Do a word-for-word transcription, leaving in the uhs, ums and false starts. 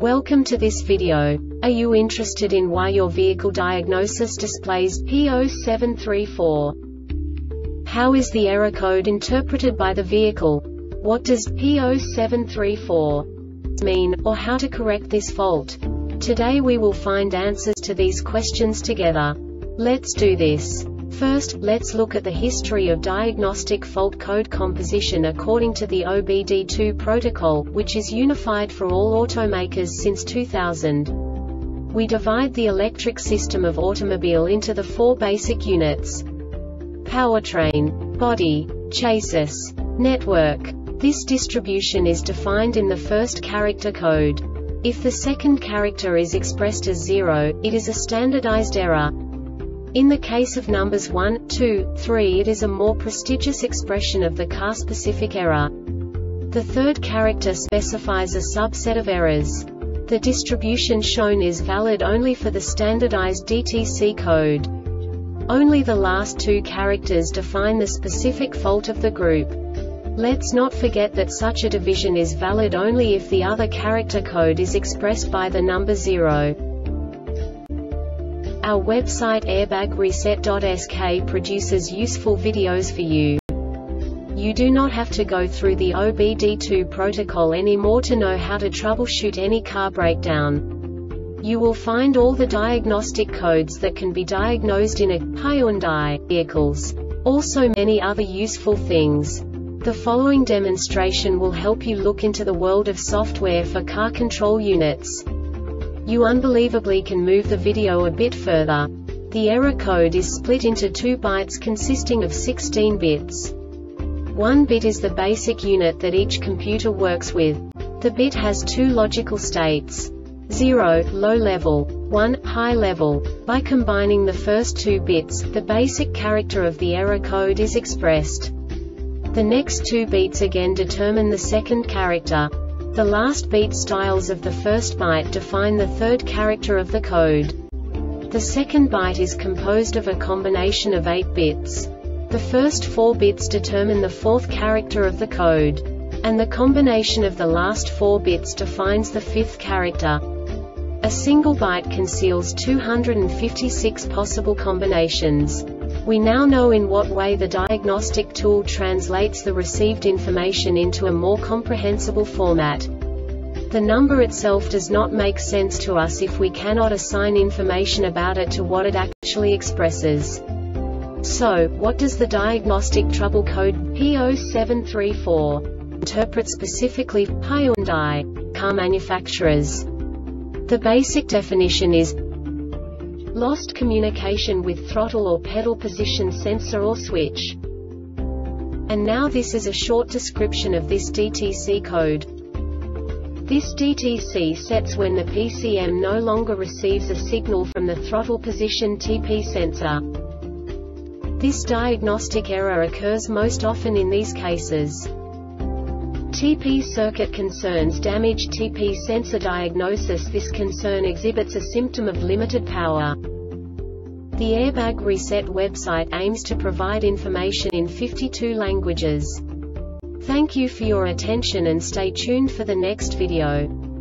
Welcome to this video. Are you interested in why your vehicle diagnosis displays P zero seven three four? How is the error code interpreted by the vehicle? What does P zero seven three four mean, or how to correct this fault? Today we will find answers to these questions together. Let's do this. First, let's look at the history of diagnostic fault code composition according to the O B D two protocol, which is unified for all automakers since two thousand. We divide the electric system of automobile into the four basic units: powertrain, body, chassis, network. This distribution is defined in the first character code. If the second character is expressed as zero, it is a standardized error. In the case of numbers one, two, three, it is a more prestigious expression of the car-specific error. The third character specifies a subset of errors. The distribution shown is valid only for the standardized D T C code. Only the last two characters define the specific fault of the group. Let's not forget that such a division is valid only if the other character code is expressed by the number zero. Our website airbag reset dot S K produces useful videos for you. You do not have to go through the O B D two protocol anymore to know how to troubleshoot any car breakdown. You will find all the diagnostic codes that can be diagnosed in a Hyundai vehicles. Also many other useful things. The following demonstration will help you look into the world of software for car control units. You unbelievably can move the video a bit further. The error code is split into two bytes consisting of sixteen bits. One bit is the basic unit that each computer works with. The bit has two logical states: zero, low level, one, high level. By combining the first two bits, the basic character of the error code is expressed. The next two bits again determine the second character. The last beat styles of the first byte define the third character of the code. The second byte is composed of a combination of eight bits. The first four bits determine the fourth character of the code. And the combination of the last four bits defines the fifth character. A single byte conceals two hundred fifty-six possible combinations. We now know in what way the diagnostic tool translates the received information into a more comprehensible format. The number itself does not make sense to us if we cannot assign information about it to what it actually expresses. So, what does the diagnostic trouble code P zero seven three four interpret specifically for Hyundai car manufacturers? The basic definition is lost communication with throttle or pedal position sensor or switch. And now this is a short description of this D T C code. This D T C sets when the P C M no longer receives a signal from the throttle position T P sensor. This diagnostic error occurs most often in these cases: T P circuit concerns damage T P sensor diagnosis. This concern exhibits a symptom of limited power. The Airbag Reset website aims to provide information in fifty-two languages. Thank you for your attention and stay tuned for the next video.